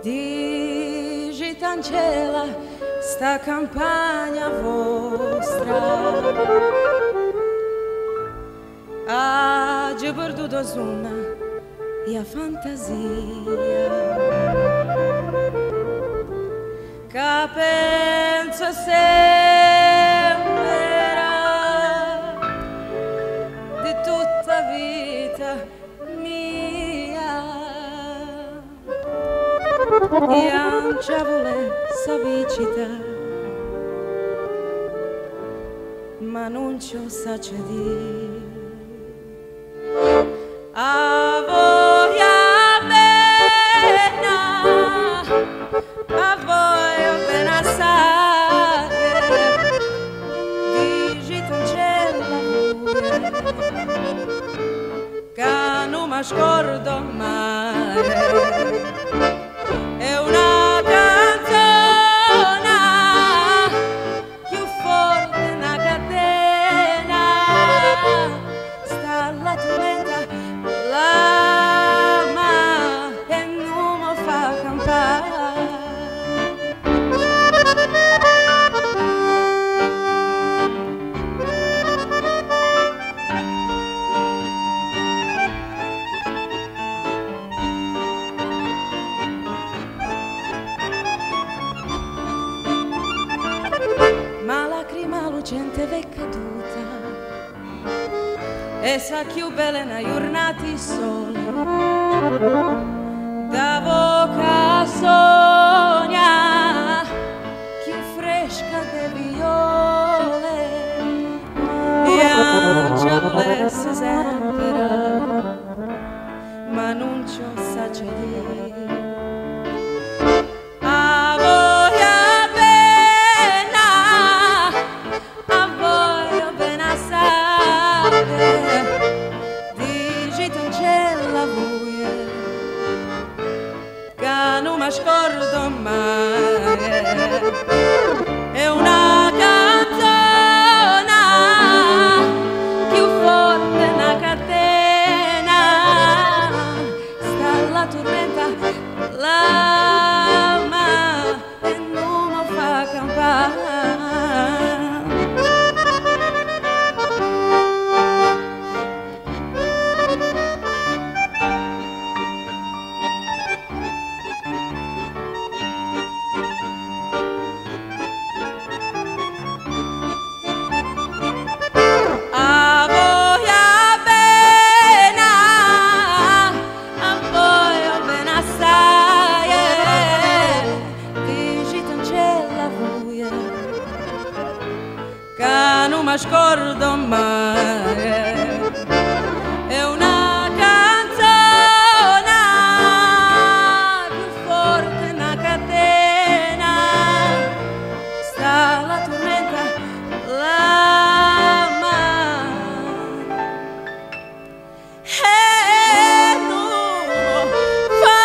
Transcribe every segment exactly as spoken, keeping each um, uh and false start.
Cancella sta campagna vostra, ha già perduto una e fantasia, che penso sempre di tutta vita mia. E ancia vuole sa vicita, ma non ci sa c'è dire. A voi appena, a voi appena assai, digita un cielo che non mi scordo mai. È una canzone più forte una catena, sta la tormenta, l'ama e non mi fa campare. Gente v'è caduta e sa più bella una giornata sole da boca sogna più fresca che viole e ancia volesse sempre ma non ci sa c'è dire. Non mi scordo mai, è una canzone più forte una catena, sta la tormenta, l'ama e non mi fa campare. Non mi scordo mai, è una canzone più forte una catena, sta la tormenta, l'ama e non fa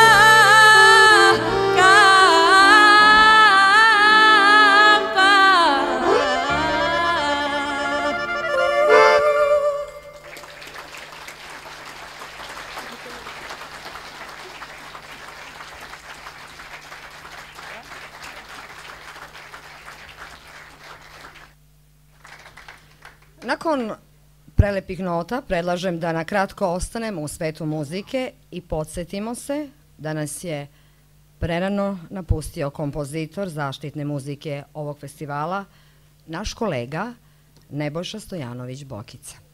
Nakon prelepih nota predlažem da na kratko ostanemo u svetu muzike i podsjetimo se da nas je prerano napustio kompozitor zaštitne muzike ovog festivala, naš kolega Nebojša Stojanović Bokica.